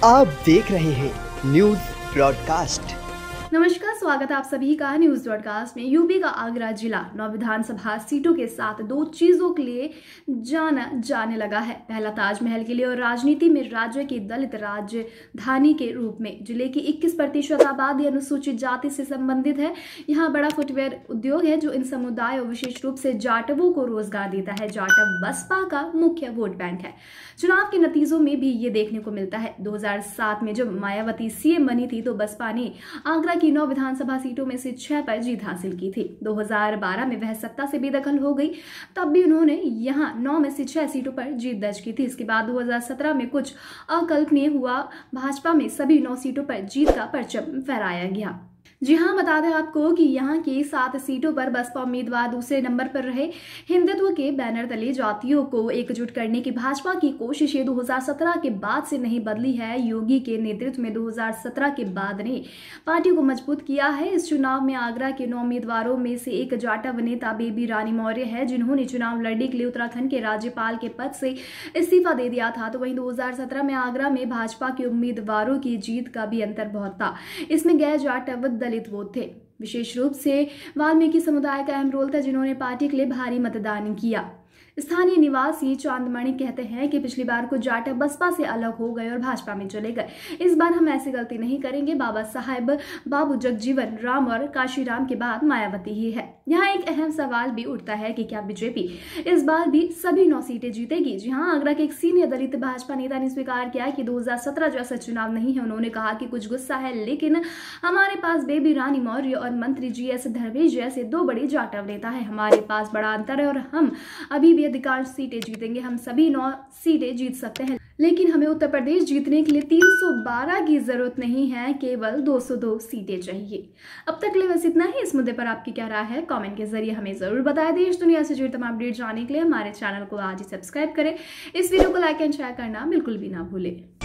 आप देख रहे हैं न्यूज ब्रॉडकास्ट। नमस्कार, स्वागत है आप सभी का न्यूज ब्रॉडकास्ट में। यूपी का आगरा जिला 9 विधानसभा सीटों के साथ 2 चीजों के लिए जाना जाने लगा है। पहला ताजमहल के लिए और राजनीति में राज्य की दलित राजधानी के रूप में। जिले की 21% आबादी अनुसूचित जाति से संबंधित है। यहाँ बड़ा फुटवेयर उद्योग है जो इन समुदायों विशेष रूप से जाटवों को रोजगार देता है। जाटव बसपा का मुख्य वोट बैंक है। चुनाव के नतीजों में भी ये देखने को मिलता है। 2007 में जब मायावती सीएम बनी थी तो बसपा ने आगरा की 9 विधानसभा सीटों में से 6 पर जीत हासिल की थी। 2012 में वह सत्ता से बेदखल हो गई, तब भी उन्होंने यहां 9 में से 6 सीटों पर जीत दर्ज की थी। इसके बाद 2017 में कुछ अकल्पनीय हुआ, भाजपा में सभी 9 सीटों पर जीत का परचम फहराया गया। जी हाँ, बता दें आपको कि यहाँ की 7 सीटों पर बसपा उम्मीदवार दूसरे नंबर पर रहे। हिंदुत्व के बैनर तले जातियों को एकजुट करने की भाजपा की कोशिशें 2017 के बाद से नहीं बदली है। योगी के नेतृत्व में 2017 के बाद ने पार्टी को मजबूत किया है। इस चुनाव में आगरा के 9 उम्मीदवारों में से एक जाटव नेता बेबी रानी मौर्य है, जिन्होंने चुनाव लड़ने के लिए उत्तराखंड के राज्यपाल के पद से इस्तीफा दे दिया था। तो वहीं 2017 में आगरा में भाजपा के उम्मीदवारों की जीत का भी अंतर बहुत था। इसमें गैर जाटव दलित वोट थे। विशेष रूप से वाल्मीकि समुदाय का अहम रोल था, जिन्होंने पार्टी के लिए भारी मतदान किया। स्थानीय निवासी चांदमणि कहते हैं कि पिछली बार को जाटव बसपा से अलग हो गए और भाजपा में चले गए। इस बार हम ऐसी गलती नहीं करेंगे। बाबा साहेब, बाबू जगजीवन राम और काशीराम के बाद मायावती ही है। यहाँ एक अहम सवाल भी उठता है कि क्या बीजेपी इस बार भी सभी 9 सीटें जीतेगी। जी हाँ, आगरा के एक सीनियर दलित भाजपा नेता ने स्वीकार किया कि 2017 जैसा चुनाव नहीं है। उन्होंने कहा कि कुछ गुस्सा है, लेकिन हमारे पास बेबी रानी मौर्य और मंत्री GS धर्मेश जैसे 2 बड़े जाटव नेता है। हमारे पास बड़ा अंतर है और हम अभी भी अधिकांश सीटें जीतेंगे। हम सभी 9 सीटें जीत सकते हैं, लेकिन हमें उत्तर प्रदेश जीतने के लिए 312 की जरूरत नहीं है, केवल 202 सीटें चाहिए। अब तक ले बस इतना ही। इस मुद्दे पर आपकी क्या राय है, कमेंट के जरिए हमें जरूर बताएं। देश दुनिया से जुड़े तमाम अपडेट जानने के लिए हमारे चैनल को आज ही सब्सक्राइब करें। इस वीडियो को लाइक एंड शेयर करना बिल्कुल भी ना भूलें।